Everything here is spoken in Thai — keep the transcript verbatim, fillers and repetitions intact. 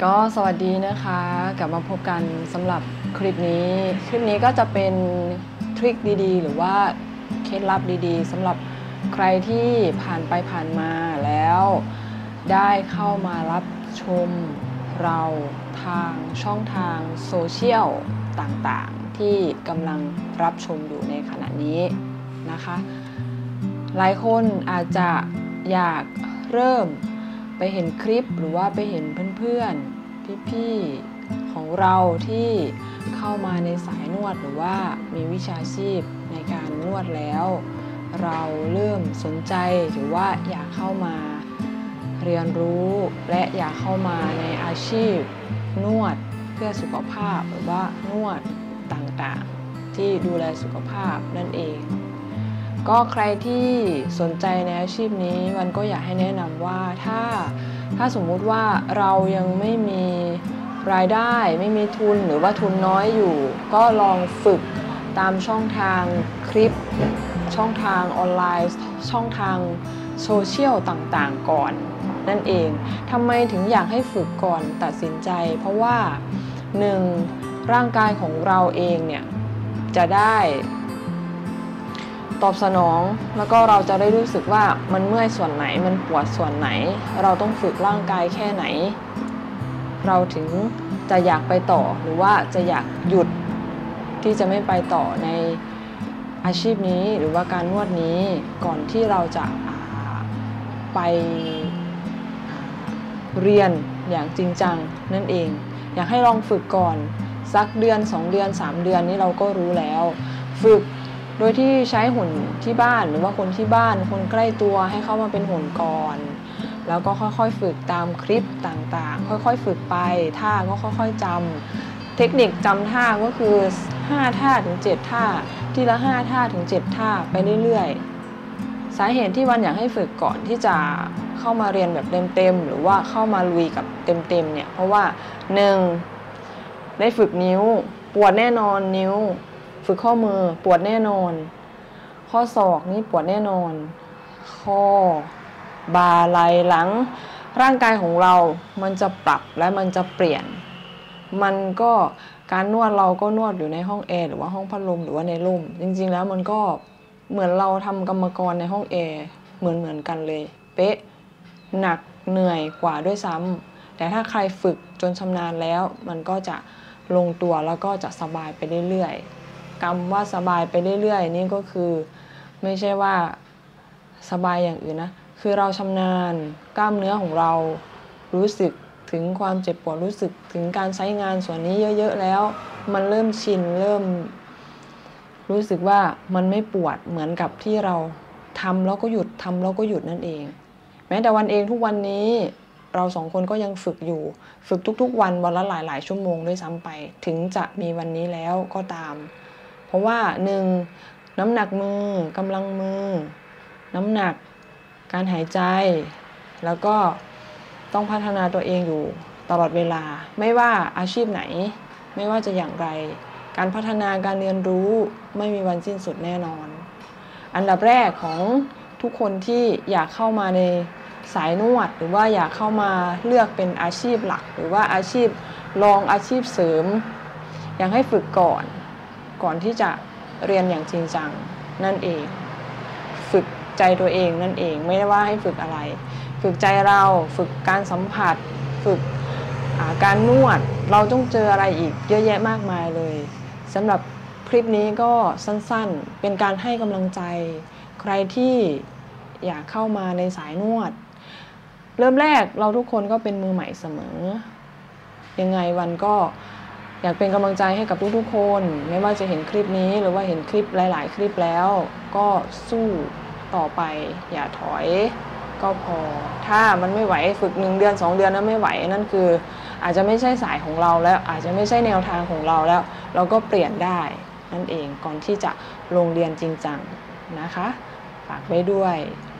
ก็สวัสดีนะคะกลับมาพบกันสำหรับคลิปนี้คลิปนี้ก็จะเป็นทริคดีๆหรือว่าเคล็ดลับดีๆสำหรับใครที่ผ่านไปผ่านมาแล้วได้เข้ามารับชมเราทางช่องทางโซเชียลต่างๆที่กำลังรับชมอยู่ในขณะนี้นะคะหลายคนอาจจะอยากเริ่มไปเห็นคลิปหรือว่าไปเห็นเพื่อนๆพี่ๆของเราที่เข้ามาในสายนวดหรือว่ามีวิชาชีพในการนวดแล้วเราเริ่มสนใจหรือว่าอยากเข้ามาเรียนรู้และอยากเข้ามาในอาชีพนวดเพื่อสุขภาพหรือว่านวดต่างๆที่ดูแลสุขภาพนั่นเองก็ใครที่สนใจในอาชีพนี้มันก็อยากให้แนะนำว่าถ้าถ้าสมมุติว่าเรายังไม่มีรายได้ไม่มีทุนหรือว่าทุนน้อยอยู่ก็ลองฝึกตามช่องทางคลิปช่องทางออนไลน์ช่องทางโซเชียลต่างๆก่อนนั่นเองทำไมถึงอยากให้ฝึกก่อนตัดสินใจเพราะว่าหนึ่งร่างกายของเราเองเนี่ยจะได้ตอบสนองแล้วก็เราจะได้รู้สึกว่ามันเมื่อยส่วนไหนมันปวดส่วนไหนเราต้องฝึกร่างกายแค่ไหนเราถึงจะอยากไปต่อหรือว่าจะอยากหยุดที่จะไม่ไปต่อในอาชีพนี้หรือว่าการนวดนี้ก่อนที่เราจะไปเรียนอย่างจริงจังนั่นเองอยากให้ลองฝึกก่อนสักเดือนสองเดือนสามเดือนนี้เราก็รู้แล้วฝึกโดยที่ใช้หุ่นที่บ้านหรือว่าคนที่บ้านคนใกล้ตัวให้เข้ามาเป็นหุ่นก่อนแล้วก็ค่อยๆฝึกตามคลิปต่างๆค่อยๆฝึกไปท่าก็ค่อยๆจำเทคนิคจำท่าก็คือห้าท่าถึงเจ็ดท่าทีละห้าท่าถึงเจ็ดท่าไปเรื่อยๆสาเหตุที่วันอยากให้ฝึกก่อนที่จะเข้ามาเรียนแบบเต็มๆหรือว่าเข้ามาลุยกับเต็มๆเนี่ยเพราะว่าหนึ่งได้ฝึกนิ้วปวดแน่นอนนิ้วฝึกข้อมือปวดแน่นอนข้อศอกนี่ปวดแน่นอนข้อบ่าไหล่หลังร่างกายของเรามันจะปรับและมันจะเปลี่ยนมันก็การนวดเราก็นวดอยู่ในห้องแอร์หรือว่าห้องพัดลมหรือว่าในร่มจริงๆแล้วมันก็เหมือนเราทำกรรมกรในห้องแอร์เหมือนเหมือนกันเลยเป๊ะหนักเหนื่อยกว่าด้วยซ้ำแต่ถ้าใครฝึกจนชำนาญแล้วมันก็จะลงตัวแล้วก็จะสบายไปเรื่อยๆคำว่าสบายไปเรื่อยๆนี่ก็คือไม่ใช่ว่าสบายอย่างอื่นนะคือเราชำนาญกล้ามเนื้อของเรารู้สึกถึงความเจ็บปวดรู้สึกถึงการใช้งานส่วนนี้เยอะๆแล้วมันเริ่มชินเริ่มรู้สึกว่ามันไม่ปวดเหมือนกับที่เราทำแล้วก็หยุดทำแล้วก็หยุดนั่นเองแม้แต่วันเองทุกวันนี้เราสองคนก็ยังฝึกอยู่ฝึกทุกๆวันวันละหลายๆชั่วโมงด้วยซ้ำไปถึงจะมีวันนี้แล้วก็ตามเพราะว่าหนึ่งน้ำหนักมือกำลังมือน้ำหนักการหายใจแล้วก็ต้องพัฒนาตัวเองอยู่ตลอดเวลาไม่ว่าอาชีพไหนไม่ว่าจะอย่างไรการพัฒนาการเรียนรู้ไม่มีวันสิ้นสุดแน่นอนอันดับแรกของทุกคนที่อยากเข้ามาในสายนวดหรือว่าอยากเข้ามาเลือกเป็นอาชีพหลักหรือว่าอาชีพรองอาชีพเสริมอยากให้ฝึกก่อนก่อนที่จะเรียนอย่างจริงจังนั่นเองฝึกใจตัวเองนั่นเองไม่ได้ว่าให้ฝึกอะไรฝึกใจเราฝึกการสัมผัสฝึกการนวดเราต้องเจออะไรอีกเยอะแยะมากมายเลยสำหรับคลิปนี้ก็สั้นๆเป็นการให้กำลังใจใครที่อยากเข้ามาในสายนวดเริ่มแรกเราทุกคนก็เป็นมือใหม่เสมอยังไงวันก็อยากเป็นกำลังใจให้กับทุกๆคนไม่ว่าจะเห็นคลิปนี้หรือว่าเห็นคลิปหลายๆคลิปแล้วก็สู้ต่อไปอย่าถอยก็พอถ้ามันไม่ไหวฝึกหนึ่งเดือนสองเดือนนั้นไม่ไหวนั่นคืออาจจะไม่ใช่สายของเราแล้วอาจจะไม่ใช่แนวทางของเราแล้วเราก็เปลี่ยนได้นั่นเองก่อนที่จะลงเรียนจริงจังนะคะฝากไว้ด้วย